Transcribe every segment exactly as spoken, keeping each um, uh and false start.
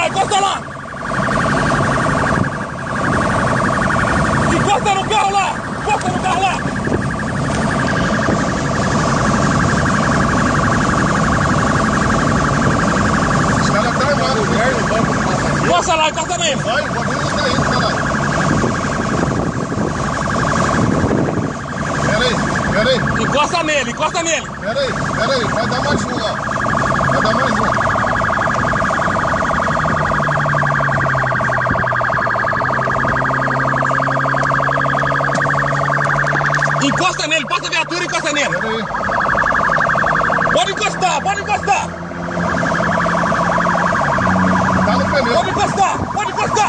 lá, encosta lá! Encosta no carro lá! Encosta no carro lá! Os caras estão armados, mulher, levando. Encosta lá, encosta nele! Vai, o bagulho não tá indo, caralho. Pera aí, pera aí. Encosta nele, encosta nele! Pera aí, pera aí, vai dar mais um lá. Vai dar mais um. Encosta nele, passa a viatura e encosta nele! Pera aí. Pode encostar, pode encostar! Tá no pneu. Pode encostar, pode encostar!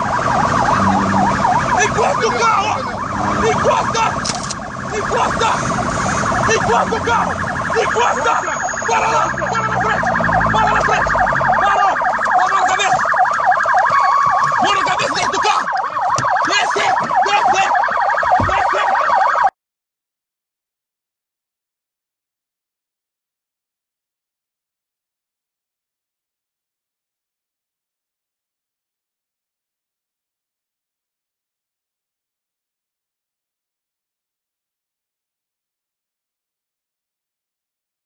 Encosta o carro! Encosta! Encosta! Encosta o carro! Encosta! Para lá! Para na frente! Para na frente! Parou! Para na cabeça! Põe na cabeça dentro do carro! Desce!